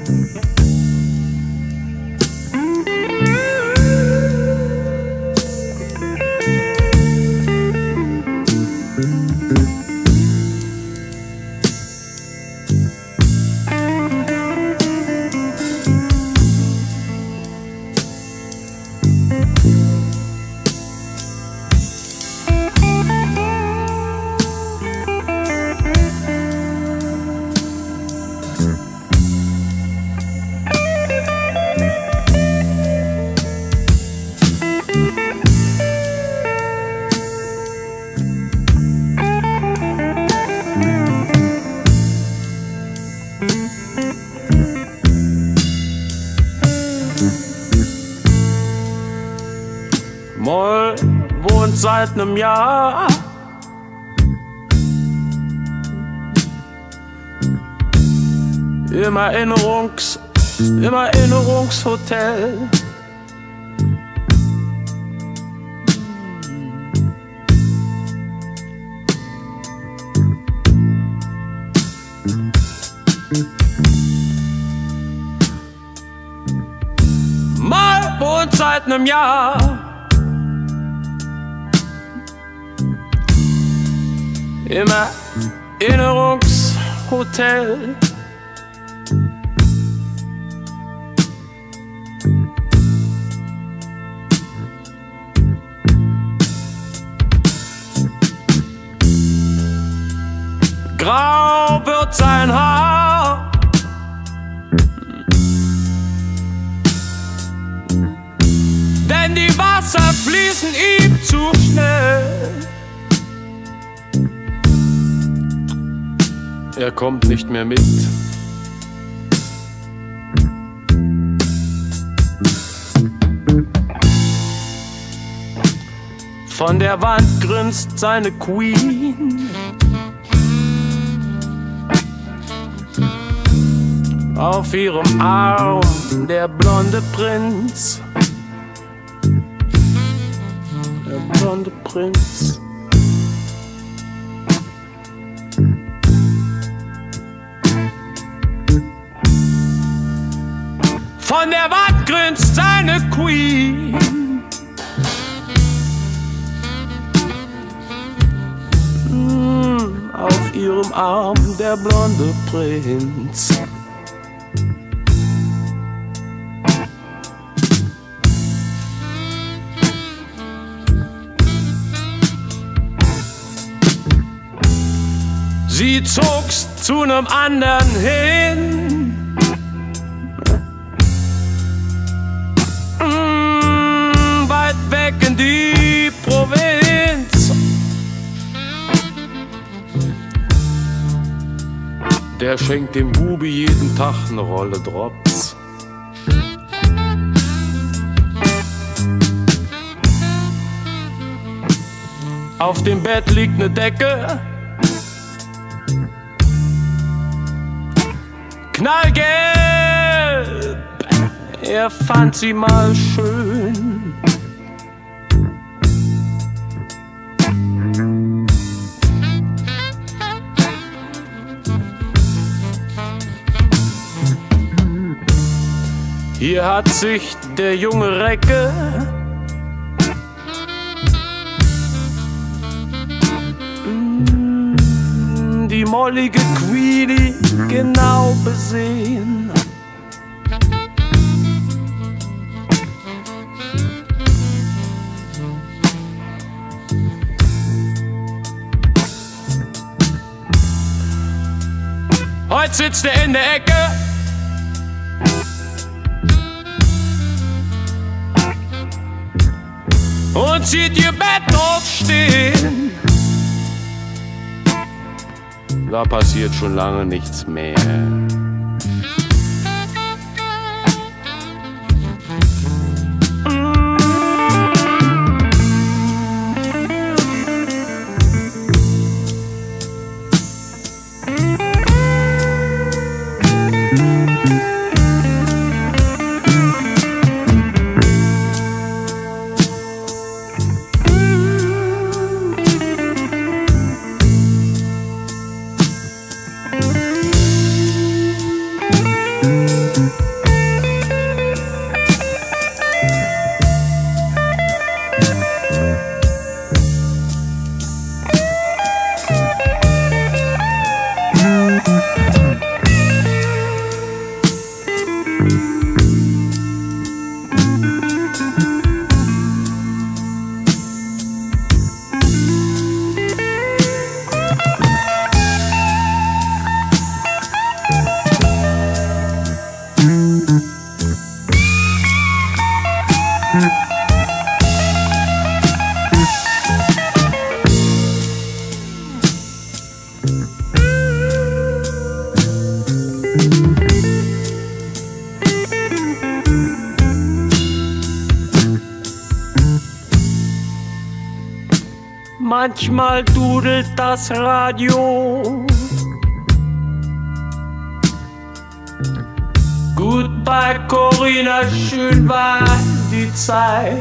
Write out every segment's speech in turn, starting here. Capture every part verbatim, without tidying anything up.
Moll wohnt seit nem Jahr im Erinnerungs, im Erinnerungshotel. Moll wohnt seit nem Jahr im Erinnerungshotel. Grau wird sein Haar, denn die Wasser fließen ihm zu schnell. Er kommt nicht mehr mit. Von der Wand grinst seine Queen. Auf ihrem Arm der blonde Prinz. Der blonde Prinz. Von der Wand grinst seine Queen. Mm, auf ihrem Arm der blonde Prinz. Sie zog's zu nem anderen hin. Mm, weit weg in die Provinz. Der schenkt dem Bubi jeden Tag ne Rolle Drops. Auf dem Bett liegt ne Decke, knallgelb, er fand sie mal schön. Hier hat sich der junge Recke die mollige Queenie genau besehen. Heute sitzt er in der Ecke und sieht ihr Bett aufstehen. Da passiert schon lange nichts mehr. Manchmal dudelt das Radio. Goodbye Corinna, schön war die Zeit.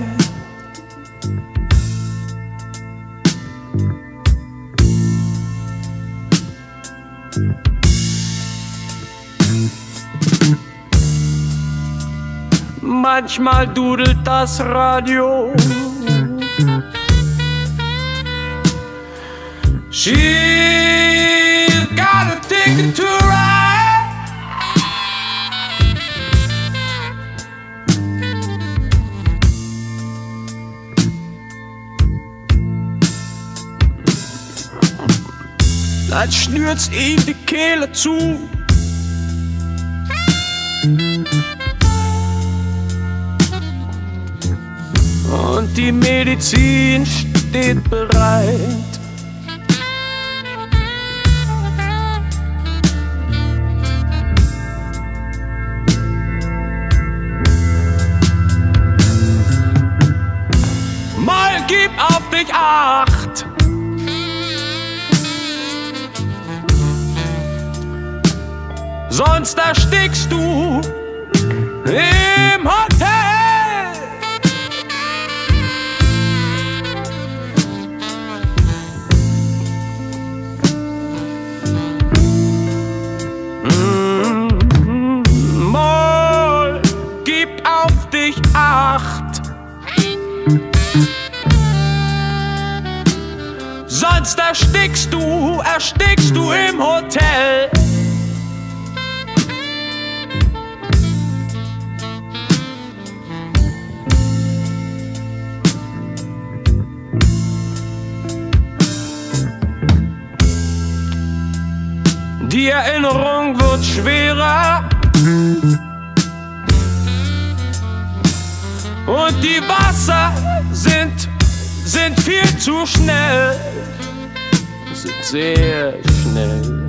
Manchmal dudelt das Radio. She's got a ticket to ride. Dann schnürt's ihm die Kehle zu. Und die Medizin steht bereit. Gib auf dich Acht. Sonst erstickst du im Hotel. Mm-hmm. Moll, gib auf dich Acht. Sonst erstickst du, erstickst du im Hotel. Die Erinnerung wird schwerer und die Wasser sind, sind viel zu schnell. Sind sehr schnell.